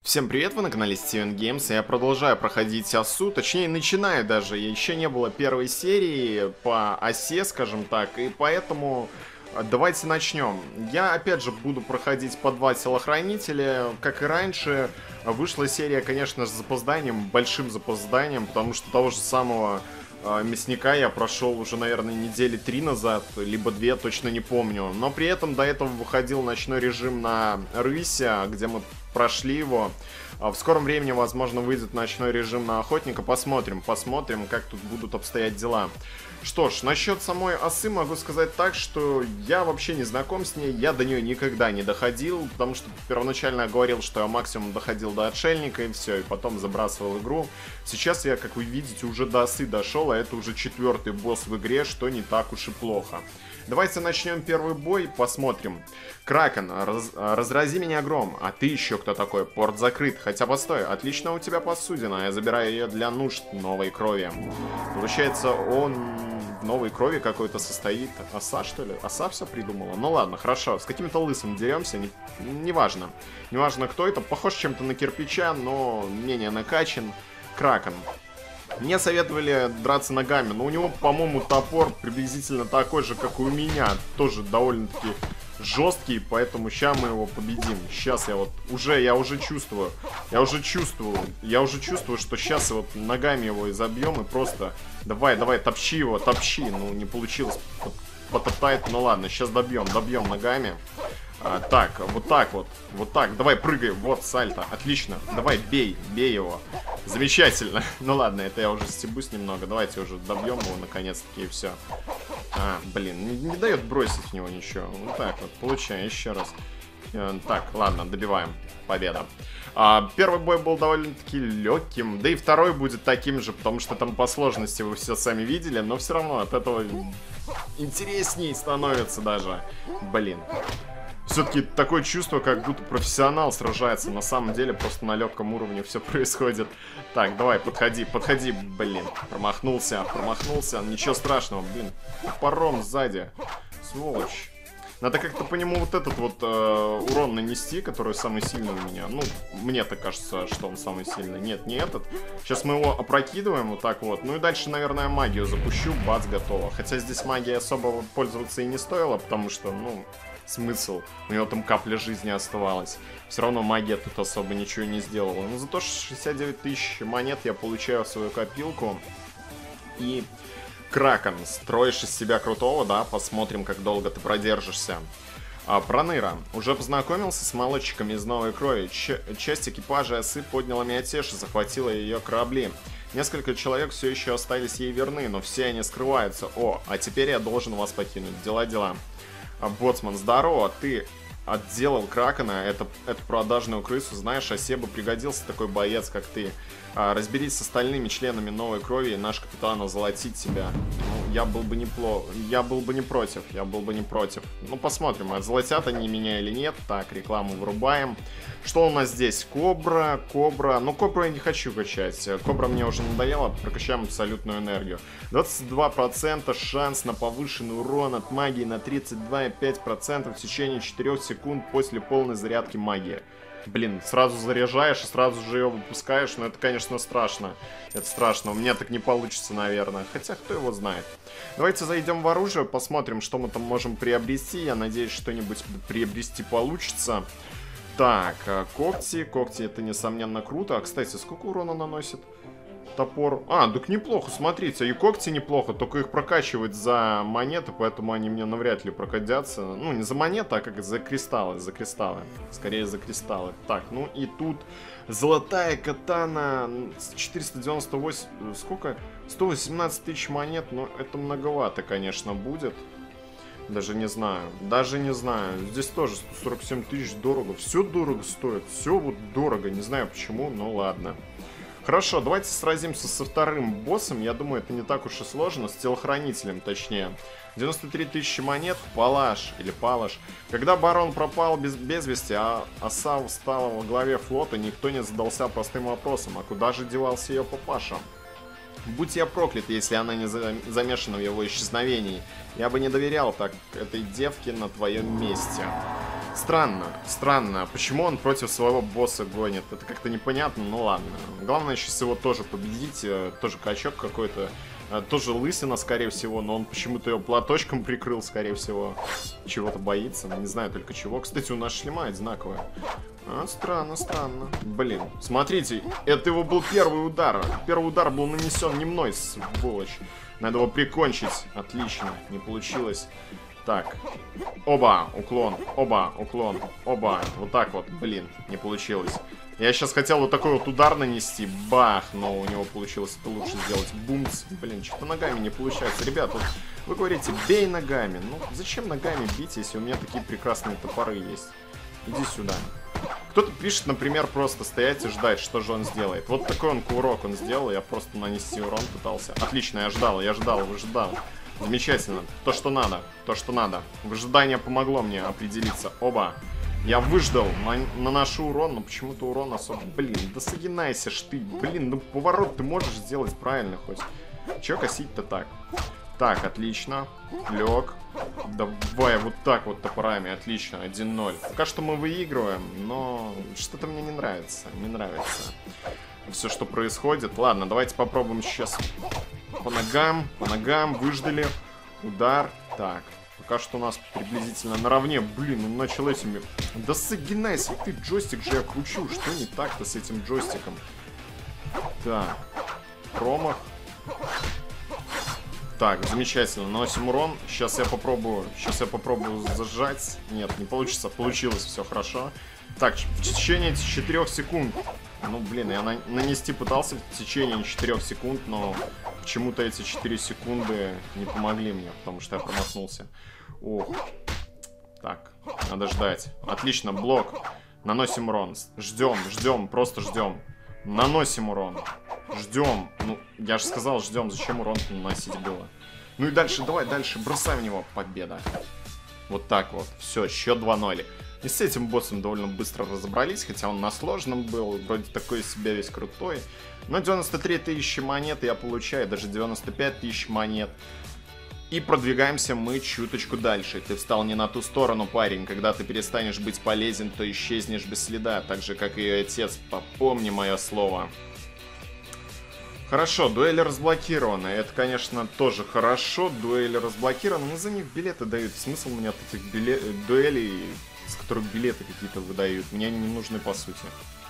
Всем привет, вы на канале Steven Games, и я продолжаю проходить осу, точнее начинаю даже, еще не было первой серии по осе, скажем так, и поэтому давайте начнем. Я опять же буду проходить по 2 телохранителя, как и раньше. Вышла серия, конечно, с запозданием, большим запозданием, потому что того же самого мясника я прошел уже, наверное, недели 3 назад, либо 2, точно не помню. Но при этом до этого выходил ночной режим на Рыся, где мы прошли его. В скором времени, возможно, выйдет ночной режим на Охотника. Посмотрим, как тут будут обстоять дела. Что ж, насчет самой осы могу сказать так, что я вообще не знаком с ней, я до нее никогда не доходил, потому что первоначально я говорил, что я максимум доходил до отшельника и все, и потом забрасывал игру. Сейчас я, как вы видите, уже до осы дошел, а это уже 4-й босс в игре, что не так уж и плохо. Давайте начнем первый бой, посмотрим. Кракен, разрази меня гром. А ты еще кто такой? Порт закрыт. Хотя постой, отлично у тебя посудина. Я забираю ее для нужд новой крови. Получается, он в новой крови какой-то состоит. Оса, что ли? Оса все придумала? Ну ладно, хорошо. С каким-то лысым деремся. Неважно. Неважно, кто это. Похож чем-то на кирпича, но менее накачан. Кракен. Мне советовали драться ногами, но у него, по-моему, топор приблизительно такой же, как и у меня. Тоже довольно-таки жесткий, поэтому сейчас мы его победим. Сейчас я уже чувствую, что сейчас вот ногами его изобьем и просто... Давай, топчи его, топчи. Ну, не получилось потоптать, ну ладно, сейчас добьем ногами. Так, вот так, давай прыгай, вот сальто, отлично, давай бей его, замечательно. Ну ладно, это я уже стебусь немного, давайте уже добьем его наконец-таки и все. Блин, не дает бросить в него ничего, вот так вот, получаем еще раз. Так, ладно, добиваем, победа. Первый бой был довольно-таки легким, да и второй будет таким же, потому что там по сложности вы все сами видели, но все равно от этого интересней становится даже, блин. Все-таки такое чувство, как будто профессионал сражается. На самом деле просто на легком уровне все происходит. Так, давай, подходи, блин. Промахнулся, ничего страшного, блин. Топором сзади. Сволочь. Надо как-то по нему вот этот вот урон нанести, который самый сильный у меня. Ну, мне-то кажется, что он самый сильный. Нет, не этот. Сейчас мы его опрокидываем вот так вот. Ну и дальше, наверное, магию запущу. Бац, готово. Хотя здесь магией особо пользоваться и не стоило, потому что, ну... Смысл? У него там капля жизни оставалась. Все равно магия тут особо ничего не сделала. Но зато 69 тысяч монет я получаю в свою копилку. И Кракен, строишь из себя крутого, да? Посмотрим, как долго ты продержишься. Проныра. Уже познакомился с молодчиками из новой крови. Часть экипажа осы подняла мятеж и захватила ее корабли. Несколько человек все еще остались ей верны, но все они скрываются. О, а теперь я должен вас покинуть. Дела. Боцман, здорово, ты отделал Кракена, эту продажную крысу, знаешь, осе бы пригодился такой боец, как ты. Разберись с остальными членами новой крови, и наш капитан озолотит тебя. Ну, я был бы не против. Ну, посмотрим, озолотят они меня или нет. Так, рекламу врубаем. Что у нас здесь? Кобра. Ну, кобру я не хочу качать. Кобра мне уже надоела, прокачаем абсолютную энергию. 22% шанс на повышенный урон от магии на 32,5% в течение 4 секунд после полной зарядки магии. Блин, сразу заряжаешь и сразу же ее выпускаешь, но это, конечно, страшно. Это страшно, у меня так не получится, наверное. Хотя, кто его знает. Давайте зайдем в оружие, посмотрим, что мы там можем приобрести. Я надеюсь, что-нибудь приобрести получится. Так, когти это, несомненно, круто. А, кстати, сколько урона наносит топор? Так неплохо, смотрите, и когти неплохо, только их прокачивать за монеты, поэтому они мне навряд ли прокатятся. Ну, не за монеты, а как за кристаллы. Скорее за кристаллы. Так, ну и тут золотая катана, 498, сколько? 118 тысяч монет, но это многовато, конечно, будет. Даже не знаю. Здесь тоже 147 тысяч дорого. Все дорого стоит. Все вот дорого. Не знаю почему, но ладно. Хорошо, давайте сразимся со вторым боссом. Я думаю, это не так уж и сложно. С телохранителем, точнее. 93 тысячи монет. Палаш. Когда барон пропал без вести, а оса встала во главе флота, никто не задался простым вопросом. А куда же девался ее папаша? Будь я проклят, если она не замешана в его исчезновении. Я бы не доверял так этой девке на твоем месте. Странно, странно. Почему он против своего босса гонит? Это как-то непонятно, ну ладно. Главное сейчас его тоже победить. Тоже качок какой-то. Тоже лысина, скорее всего, но он почему-то его платочком прикрыл, скорее всего. Чего-то боится, не знаю только чего. Кстати, у нас шлема одинаковая. Странно, странно. Блин, смотрите, это его был первый удар. Первый удар был нанесен не мной, сволочь. Надо его прикончить. Отлично, не получилось. Так, оба, уклон, оба, уклон, оба. Вот так вот, блин, не получилось. Я сейчас хотел вот такой вот удар нанести, бах, но у него получилось это лучше сделать. Бумс, блин, что-то ногами не получается. Ребят, вот вы говорите, бей ногами. Ну, зачем ногами бить, если у меня такие прекрасные топоры есть? Иди сюда. Кто-то пишет, например, просто стоять и ждать, что же он сделает. Вот такой он кувырок он сделал, я просто нанести урон пытался. Отлично, я ждал, выжидал. Замечательно, то, что надо, то, что надо. Выжидание помогло мне определиться. Оба. Я выждал, наношу урон, но почему-то урон особо... Блин, да согинайся ж ты. Блин, ну поворот ты можешь сделать правильно хоть. Чё косить-то так? Так, отлично. Лег. Давай вот так вот топорами. Отлично, 1-0. Пока что мы выигрываем, но что-то мне не нравится. Не нравится все, что происходит. Ладно, давайте попробуем сейчас по ногам, выждали. Удар. Так. Пока что у нас приблизительно наравне. Блин, он начал этими... Да согинайся ты, джойстик же я кручу. Что не так-то с этим джойстиком? Так. Промах. Так, замечательно. Наносим урон. Сейчас я попробую зажать. Нет, не получится. Получилось, все хорошо. Так, в течение 4 секунд. Ну, блин, я нанести пытался в течение 4 секунд, но почему-то эти 4 секунды не помогли мне, потому что я промахнулся. Ох. Так, надо ждать. Отлично, блок. Наносим урон. Ждем, просто ждем. Наносим урон. Ждем. Ну, я же сказал, ждем. Зачем урон наносить было? Ну и дальше, давай дальше. Бросай в него. Победа. Вот так вот. Все, счет 2-0. И с этим боссом довольно быстро разобрались, хотя он на сложном был, вроде такой из себя весь крутой. Но 93 тысячи монет я получаю, даже 95 тысяч монет. И продвигаемся мы чуточку дальше. Ты встал не на ту сторону, парень. Когда ты перестанешь быть полезен, то исчезнешь без следа, так же, как и ее отец. Попомни мое слово. Хорошо, дуэли разблокированы. Это, конечно, тоже хорошо. Дуэли разблокированы, но за них билеты дают. Смысл мне от этих дуэлей, с которых билеты какие-то выдают, мне они не нужны по сути.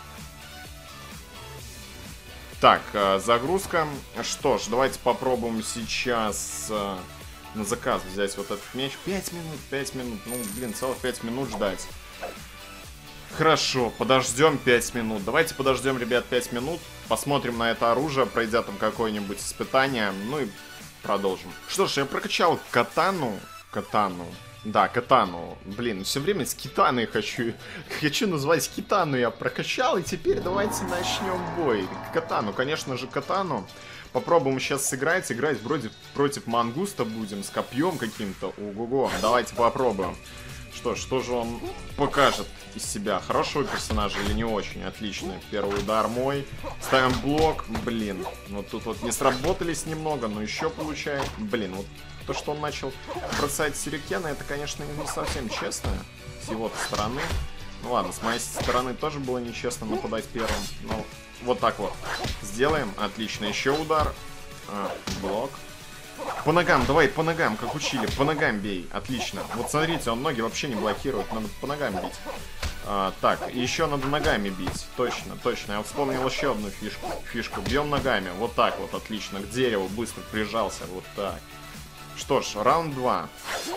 Так, загрузка. Что ж, давайте попробуем сейчас на заказ взять вот этот меч. 5 минут. Ну, блин, целых 5 минут ждать. Хорошо, подождем 5 минут. Давайте подождем, ребят, 5 минут. Посмотрим на это оружие, пройдя там какое-нибудь испытание. Ну и продолжим. Что ж, я прокачал катану. Да, катану. Блин, все время с китаной хочу назвать китану. Я прокачал, и теперь давайте начнем бой. Катану, конечно же, катану. Попробуем сейчас сыграть. Играть вроде против мангуста будем, с копьем каким-то. Ого-го, давайте попробуем. Что же он покажет из себя? Хорошего персонажа или не очень? Отлично. Первый удар мой. Ставим блок. Блин, вот тут вот не сработались немного, но еще получаем. Блин, вот то, что он начал бросать сюрикены, это, конечно, не совсем честно с его стороны. Ну ладно, с моей стороны тоже было нечестно нападать первым. Но вот так вот сделаем. Отлично. Еще удар. Блок. По ногам, давай, по ногам, как учили. По ногам бей. Отлично. Вот смотрите, он ноги вообще не блокирует. Надо по ногам бить. Так, еще надо ногами бить. Точно. Я вспомнил еще одну фишку. Бьем ногами. Вот так вот, отлично. К дереву быстро прижался. Вот так. Что ж, раунд 2.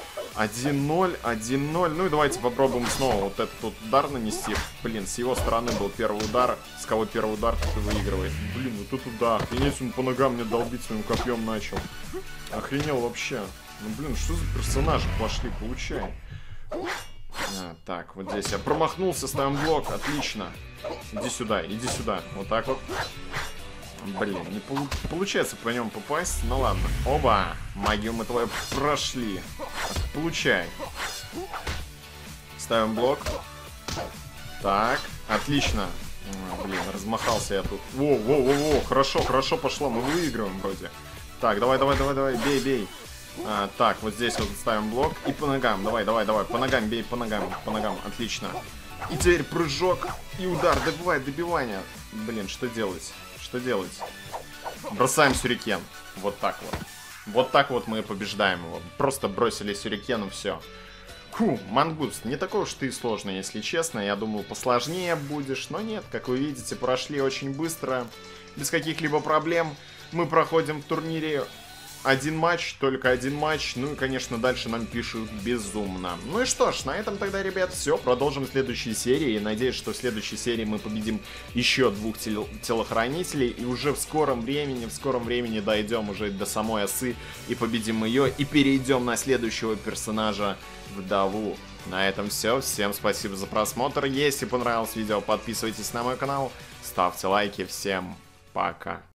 1-0. Ну и давайте попробуем снова вот этот вот удар нанести. Блин, с его стороны был первый удар. С кого первый удар, тот и выигрывает. Блин, вот тут удар. Охренеть, он по ногам мне долбить своим копьем начал. Охренел вообще. Ну блин, что за персонажи пошли? Получай. Так, вот здесь я промахнулся, ставим блок. Отлично. Иди сюда. Вот так вот. Блин, не получается по нем попасть. Ну ладно. Оба! Магию мы твою прошли. Получай. Ставим блок. Так, отлично. Блин, размахался я тут. Во, хорошо пошло. Мы выигрываем вроде. Так, давай. Бей. Так, вот здесь вот ставим блок. И по ногам. Давай, давай, давай. По ногам бей, по ногам. По ногам. Отлично. И теперь прыжок и удар. Добивай, добивание. Блин, что делать? Что делать? Бросаем сюрикен. Вот так вот. Вот так вот мы побеждаем его. Просто бросили сюрикен и все. Фу, мангуст, не такой уж ты и сложный, если честно. Я думал, посложнее будешь. Но нет, как вы видите, прошли очень быстро. Без каких-либо проблем. Мы проходим в турнире один матч, только один матч. Ну и, конечно, дальше нам пишут безумно. Ну и что ж, на этом тогда, ребят, все. Продолжим в следующей серии. И надеюсь, что в следующей серии мы победим еще 2 телохранителей. И уже в скором времени дойдем уже до самой осы и победим ее. И перейдем на следующего персонажа, вдову. На этом все. Всем спасибо за просмотр. Если понравилось видео, подписывайтесь на мой канал, ставьте лайки. Всем пока.